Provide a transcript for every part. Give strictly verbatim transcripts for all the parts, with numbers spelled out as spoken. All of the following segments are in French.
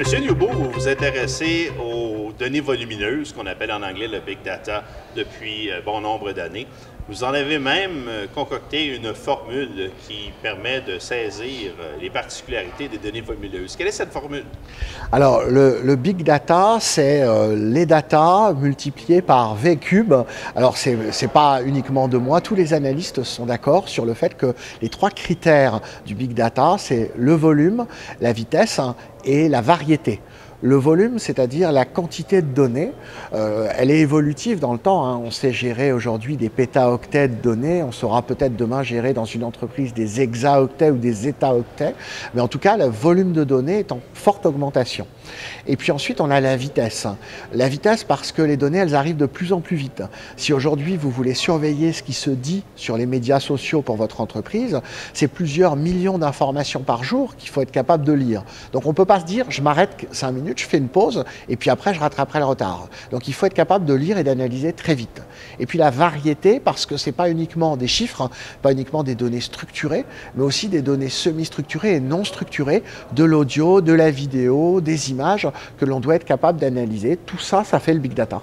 Monsieur Newbo, vous vous intéressez aux données volumineuses, qu'on appelle en anglais le Big Data, depuis bon nombre d'années. Vous en avez même concocté une formule qui permet de saisir les particularités des données volumineuses. Quelle est cette formule? Alors, le, le Big Data, c'est euh, les data multipliés par V cube. Alors, ce n'est pas uniquement de moi. Tous les analystes sont d'accord sur le fait que les trois critères du Big Data, c'est le volume, la vitesse et la variété. Le volume, c'est-à-dire la quantité de données, euh, elle est évolutive dans le temps. Hein. On sait gérer aujourd'hui des pétaoctets de données. On saura peut-être demain gérer dans une entreprise des hexaoctets ou des zétaoctets. Mais en tout cas, le volume de données est en forte augmentation. Et puis ensuite, on a la vitesse. La vitesse parce que les données, elles arrivent de plus en plus vite. Si aujourd'hui, vous voulez surveiller ce qui se dit sur les médias sociaux pour votre entreprise, c'est plusieurs millions d'informations par jour qu'il faut être capable de lire. Donc on ne peut pas se dire, je m'arrête cinq minutes, je fais une pause et puis après je rattraperai le retard. Donc il faut être capable de lire et d'analyser très vite. Et puis la variété, parce que ce n'est pas uniquement des chiffres, pas uniquement des données structurées, mais aussi des données semi-structurées et non structurées, de l'audio, de la vidéo, des images que l'on doit être capable d'analyser. Tout ça, ça fait le Big Data.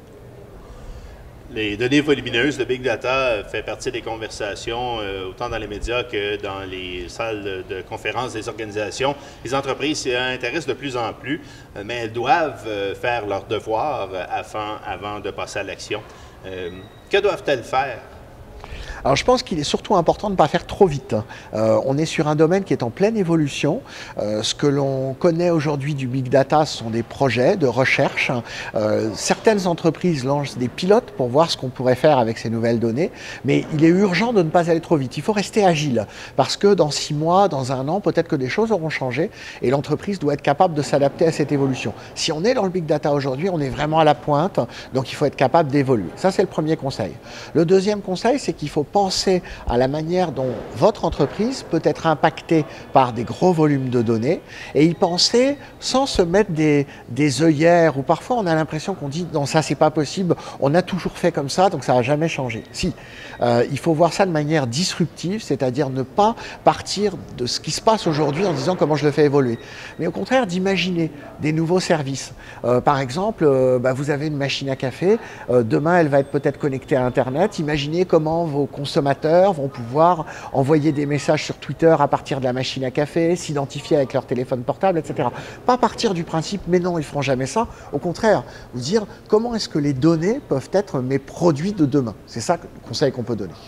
Les données volumineuses, le Big Data fait partie des conversations, euh, autant dans les médias que dans les salles de conférences des organisations. Les entreprises s'y intéressent de plus en plus, euh, mais elles doivent euh, faire leur devoir euh, avant, avant de passer à l'action. Euh, que doivent-elles faire? Alors je pense qu'il est surtout important de ne pas faire trop vite. Euh, on est sur un domaine qui est en pleine évolution. Euh, ce que l'on connaît aujourd'hui du Big Data, ce sont des projets de recherche. Euh, certaines entreprises lancent des pilotes pour voir ce qu'on pourrait faire avec ces nouvelles données, mais il est urgent de ne pas aller trop vite. Il faut rester agile, parce que dans six mois, dans un an, peut-être que des choses auront changé et l'entreprise doit être capable de s'adapter à cette évolution. Si on est dans le Big Data aujourd'hui, on est vraiment à la pointe, donc il faut être capable d'évoluer. Ça, c'est le premier conseil. Le deuxième conseil, c'est qu'il faut penser à la manière dont votre entreprise peut être impactée par des gros volumes de données et y penser sans se mettre des, des œillères où parfois on a l'impression qu'on dit non, ça c'est pas possible, on a toujours fait comme ça donc ça n'a jamais changé. Si, euh, il faut voir ça de manière disruptive, c'est-à-dire ne pas partir de ce qui se passe aujourd'hui en disant comment je le fais évoluer, mais au contraire d'imaginer des nouveaux services. Euh, par exemple, euh, bah, vous avez une machine à café, euh, demain elle va être peut-être connectée à Internet, imaginez comment vos consommateurs vont pouvoir envoyer des messages sur Twitter à partir de la machine à café, s'identifier avec leur téléphone portable, et cetera. Pas partir du principe, mais non, ils ne feront jamais ça. Au contraire, vous dire comment est-ce que les données peuvent être mes produits de demain. C'est ça le conseil qu'on peut donner.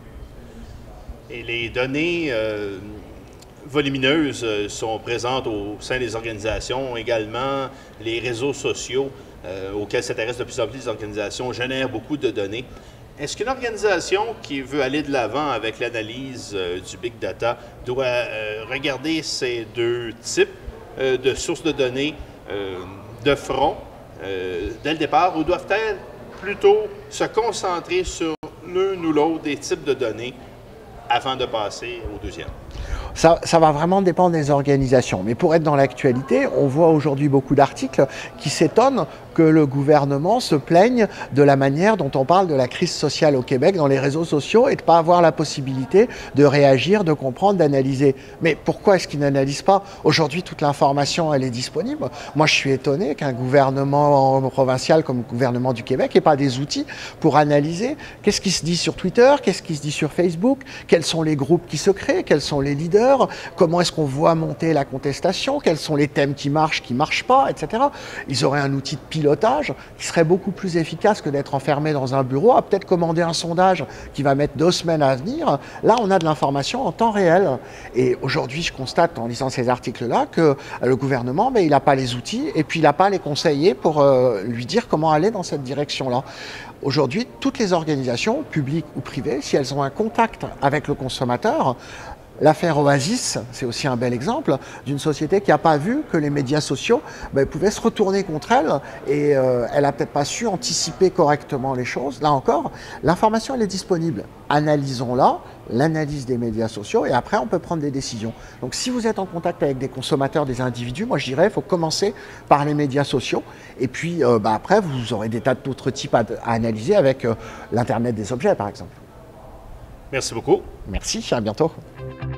Et les données euh, volumineuses sont présentes au sein des organisations, également les réseaux sociaux euh, auxquels s'intéressent de plus en plus les organisations génèrent beaucoup de données. Est-ce qu'une organisation qui veut aller de l'avant avec l'analyse euh, du Big Data doit euh, regarder ces deux types euh, de sources de données euh, de front euh, dès le départ ou doivent-elles plutôt se concentrer sur l'un ou l'autre des types de données avant de passer au deuxième? Ça, ça va vraiment dépendre des organisations. Mais pour être dans l'actualité, on voit aujourd'hui beaucoup d'articles qui s'étonnent que le gouvernement se plaigne de la manière dont on parle de la crise sociale au Québec dans les réseaux sociaux et de ne pas avoir la possibilité de réagir, de comprendre, d'analyser. Mais pourquoi est-ce qu'ils n'analysent pas? Aujourd'hui, toute l'information, elle est disponible. Moi, je suis étonné qu'un gouvernement provincial comme le gouvernement du Québec n'ait pas des outils pour analyser qu'est-ce qui se dit sur Twitter, qu'est-ce qui se dit sur Facebook, quels sont les groupes qui se créent, quels sont les leaders, comment est-ce qu'on voit monter la contestation, quels sont les thèmes qui marchent, qui ne marchent pas, et cetera. Ils auraient un outil de pilotage qui serait beaucoup plus efficace que d'être enfermé dans un bureau, à peut-être commander un sondage qui va mettre deux semaines à venir. Là, on a de l'information en temps réel. Et aujourd'hui, je constate en lisant ces articles-là que le gouvernement, ben, il n'a pas les outils et puis il n'a pas les conseillers pour euh, lui dire comment aller dans cette direction-là. Aujourd'hui, toutes les organisations, publiques ou privées, si elles ont un contact avec le consommateur, l'affaire Oasis, c'est aussi un bel exemple d'une société qui n'a pas vu que les médias sociaux ben, pouvaient se retourner contre elle et euh, elle n'a peut-être pas su anticiper correctement les choses. Là encore, l'information elle est disponible. Analysons-la, l'analyse des médias sociaux et après on peut prendre des décisions. Donc si vous êtes en contact avec des consommateurs, des individus, moi je dirais il faut commencer par les médias sociaux et puis euh, ben, après vous aurez des tas d'autres types à, à analyser avec euh, l'Internet des objets par exemple. Merci beaucoup. Merci, à bientôt.